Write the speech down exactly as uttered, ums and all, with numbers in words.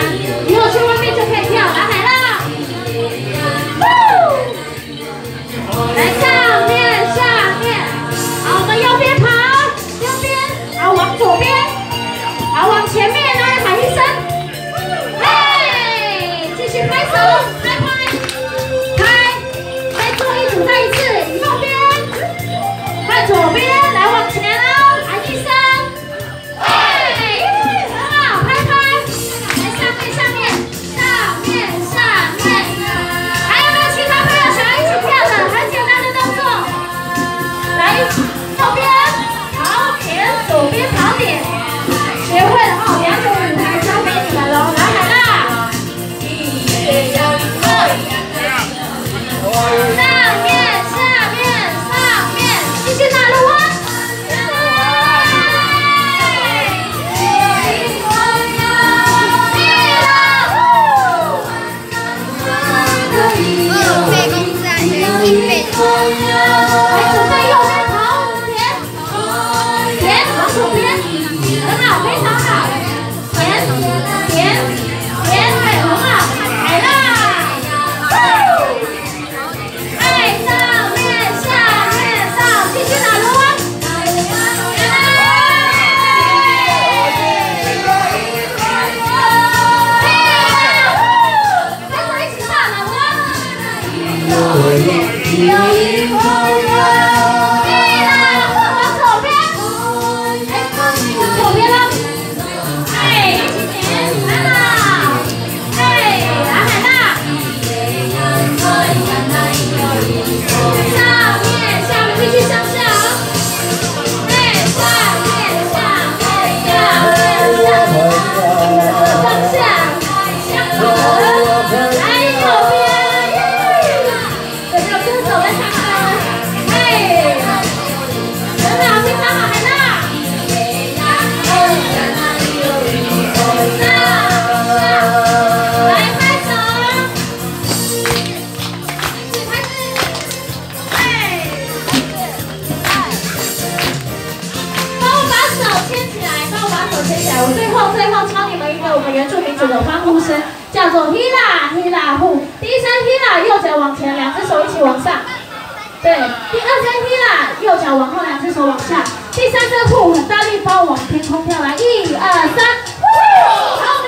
以后去外面就可以跳，来来了。来上面上面，好，我们右边跑，右边，好往左边，好往前面，来喊一声，嘿，继续拍手，拍拍，拍，再做一组，再一次，右边，换左边，来往前哦，喊一声，嘿，很好，拍拍，来上面上面上面上面，还有没有其他朋友想要一起跳的？很简单的动作，来右边，好，前左边跑点，学会了哦，两种舞台交给你们喽，来来啦！上面下面上面，继续拿路啊！来准备右边跑，前前往左边，很好，非常好，前前前，哎，很好，来啦！哎，上面下面上，继续拿路啊！跟我一起唱了我。有一朋友，对啦，往左边，哎，往左边了，哎，来啦，哎，来海啦，上面下面继续向下，哎，上面下面下面向下，向左，来右边。我最后最后敲你们一个我们原住民族的欢呼声，叫做 Hila Hila Hu。第一声 Hila， 右脚往前，两只手一起往上。对，第二声 Hila， 右脚往后，两只手往下。第三声 Hu， 很大力包往天空跳来，一二三，呼！